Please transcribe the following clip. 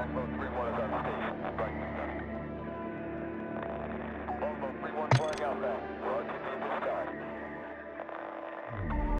Longbow 3-1 is on station. Longbow 3-1 flying outbound. Roger.